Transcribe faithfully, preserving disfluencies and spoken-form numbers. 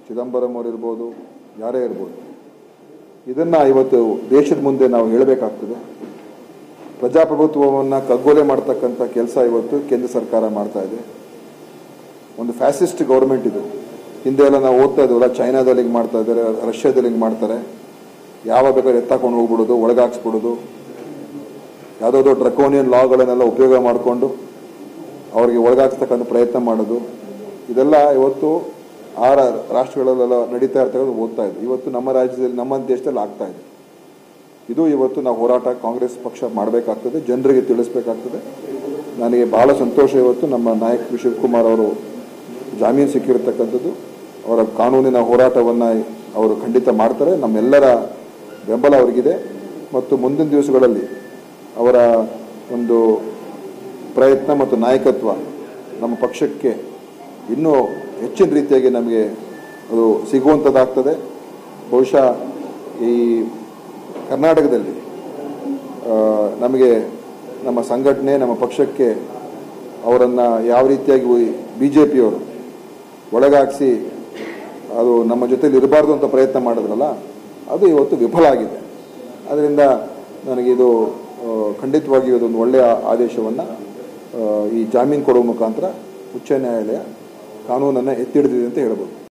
ಚಿದಂಬರಂ ಅವರು ಇರ್ಬೋದು, ಯಾರೇ ಇರ್ಬೋದು, ಇದನ್ನು ಇವತ್ತು ದೇಶದ ಮುಂದೆ ನಾವು ಹೇಳಬೇಕಾಗ್ತದೆ. ಪ್ರಜಾಪ್ರಭುತ್ವವನ್ನು ಕಗ್ಗೊಲೆ ಮಾಡ್ತಕ್ಕಂಥ ಕೆಲಸ ಇವತ್ತು ಕೇಂದ್ರ ಸರ್ಕಾರ ಮಾಡ್ತಾ ಇದೆ. ಒಂದು ಫ್ಯಾಸಿಸ್ಟ್ ಗೌರ್ಮೆಂಟ್ ಇದು. ಹಿಂದೆ ಎಲ್ಲ ನಾವು ಓದ್ತಾ ಇದ್ದೀವಲ್ಲ, ಚೈನಾದಲ್ಲಿ ಹಿಂಗೆ ಮಾಡ್ತಾ ಇದ್ದಾರೆ, ರಷ್ಯಾದಲ್ಲಿ ಹಿಂಗೆ ಮಾಡ್ತಾರೆ, ಯಾವ ಬೇಕಾದ್ರೆ ಎತ್ತಾಕೊಂಡು ಹೋಗ್ಬಿಡೋದು, ಒಳಗಾಕ್ಸ್ಬಿಡೋದು, ಯಾವುದಾದ್ರು ಡ್ರಕೋನಿಯನ್ ಲಾಗಳನ್ನೆಲ್ಲ ಉಪಯೋಗ ಮಾಡಿಕೊಂಡು ಅವರಿಗೆ ಒಳಗಾಕ್ಸ್ತಕ್ಕಂಥ ಪ್ರಯತ್ನ ಮಾಡೋದು, ಇದೆಲ್ಲ ಇವತ್ತು ಆ ರಾಷ್ಟ್ರಗಳಲ್ಲೆಲ್ಲ ನಡೀತಾ ಇರ್ತಕ್ಕಂಥ ಓದ್ತಾ ಇದೆ. ಇವತ್ತು ನಮ್ಮ ರಾಜ್ಯದಲ್ಲಿ, ನಮ್ಮ ದೇಶದಲ್ಲಿ ಆಗ್ತಾ ಇದೆ. ಇದು ಇವತ್ತು ನಾವು ಹೋರಾಟ ಕಾಂಗ್ರೆಸ್ ಪಕ್ಷ ಮಾಡಬೇಕಾಗ್ತದೆ, ಜನರಿಗೆ ತಿಳಿಸ್ಬೇಕಾಗ್ತದೆ. ನನಗೆ ಬಹಳ ಸಂತೋಷ ಇವತ್ತು ನಮ್ಮ ನಾಯಕ್ ಶಿವಕುಮಾರ್ ಅವರು ಜಾಮೀನು ಸಿಕ್ಕಿರತಕ್ಕಂಥದ್ದು. ಅವರ ಕಾನೂನಿನ ಹೋರಾಟವನ್ನು ಅವರು ಖಂಡಿತ ಮಾಡ್ತಾರೆ. ನಮ್ಮೆಲ್ಲರ ಬೆಂಬಲ ಅವರಿಗಿದೆ. ಮತ್ತು ಮುಂದಿನ ದಿವಸಗಳಲ್ಲಿ ಅವರ ಒಂದು ಪ್ರಯತ್ನ ಮತ್ತು ನಾಯಕತ್ವ ನಮ್ಮ ಪಕ್ಷಕ್ಕೆ ಇನ್ನೂ ಹೆಚ್ಚಿನ ರೀತಿಯಾಗಿ ನಮಗೆ ಅದು ಸಿಗುವಂಥದ್ದಾಗ್ತದೆ. ಬಹುಶಃ ಈ ಕರ್ನಾಟಕದಲ್ಲಿ ನಮಗೆ ನಮ್ಮ ಸಂಘಟನೆ, ನಮ್ಮ ಪಕ್ಷಕ್ಕೆ ಅವರನ್ನು ಯಾವ ರೀತಿಯಾಗಿ ಬಿ ಜೆ ಪಿಯವರು ಒಳಗಾಗಿಸಿ ಅದು ನಮ್ಮ ಜೊತೆಲಿ ಇರಬಾರ್ದು ಅಂತ ಪ್ರಯತ್ನ ಮಾಡಿದ್ರಲ್ಲ, ಅದು ಇವತ್ತು ವಿಫಲ ಆಗಿದೆ. ಅದರಿಂದ ನನಗಿದು ಖಂಡಿತವಾಗಿ ಇದೊಂದು ಒಳ್ಳೆಯ ಆದೇಶವನ್ನು ಈ ಜಾಮೀನು ಕೊಡುವ ಮುಖಾಂತರ ಉಚ್ಚ ನ್ಯಾಯಾಲಯ ಕಾನೂನನ್ನು ಎತ್ತಿಡಿದಿದೆ ಅಂತ ಹೇಳ್ಬೋದು.